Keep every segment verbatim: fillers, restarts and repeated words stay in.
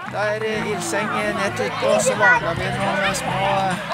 Da er Ilseng nett ute, og så lager vi noen små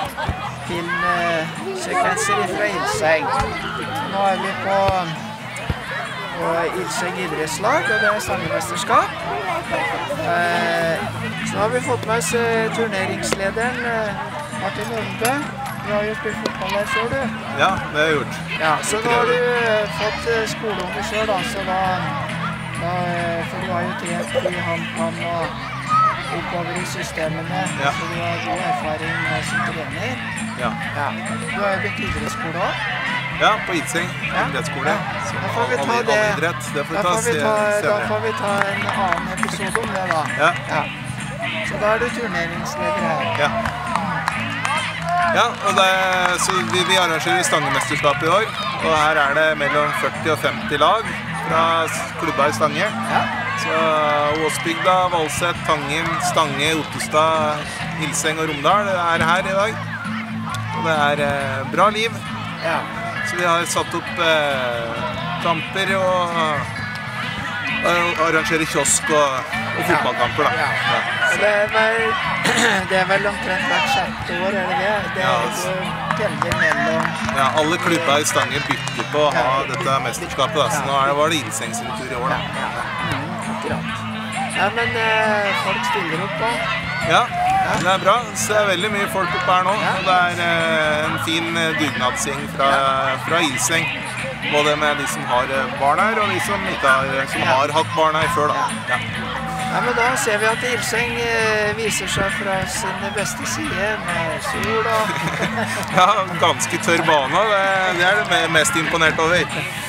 filmsekvenser fra Ilseng. Nå er vi på, på Ilseng idrettslag, og det er stangemesterskap. Eh, så har vi fått med oss turneringslederen, Martin Lunde. Du har jo spilt fotball der før, du. Ja, det har jeg gjort. Ja, så nå har du fått skoleunger selv, da, så da, da, for du har jo trent i HamKam og oppover i systemene, ja. Så du har god erfaring som trener. Ja. Ja. Du har jo begynt idrettsskole også. Ja, på Ilseng, idrettsskole. Ja. Da får vi ta det. Idrett. Det får vi da, ta får vi ta, senere. da får vi ta en annen episode om det da. Ja. Ja. Så da er du turneringsleder her. Ja. Ja, og det, så vi, vi arrangerer stangemesterskap i år, og her er det mellom førti og femti lag fra klubba i Stange. Ja. Så Åsbygda, Valset, Tangen, Stange, Ottestad, Ilseng og Romdal er her i dag. Og det er eh, bra liv. Ja. Så vi har satt opp eh, kamper og, og arrangerer kiosk og, og fotballkamper da. Ja. Ja. Og det er, vel, det er vel omtrent hvert sjette år, er det det? Det er Ja, jo pendler mellom... Ja, alle klubber i Stange bytter på å ha dette mesterskapet, da. Så nå er det, var det Ilseng sin tur i år, da. Ja, ja. Mm, akkurat. Ja, men eh, folk stiller opp da. Ja, det er bra. Så det er veldig mye folk oppe her nå. Og det er eh, en fin dugnadsgjeng fra, fra Ilseng. Både med de som har barn her, og de som, ikke har, som har hatt barn her før, da. Ja. Ja, men da ser vi at Ilseng eh, viser seg fra sin beste side med sol og... Ja, ganske tørr bane. Det, det er det mest imponert over.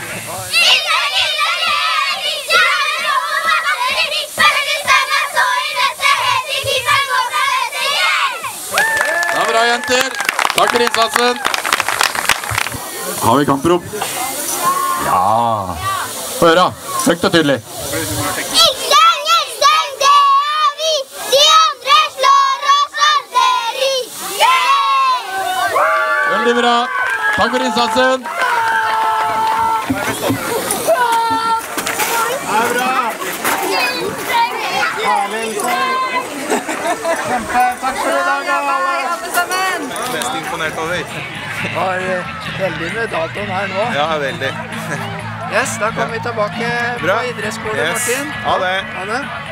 Det er bra, jenter. Takk for innsatsen. Har vi kamprop? Ja. Få høre. Høyt og tydelig. Veldig bra. Takk for innsatsen. Det er bra. Kjempe, takk for i dag, alle. Mest imponert over. Var veldig med datoen her nå. Ja, veldig. Yes, da kommer vi tilbake Bra. på idrettsskole, Yes. Martin. Ha det. Ha det.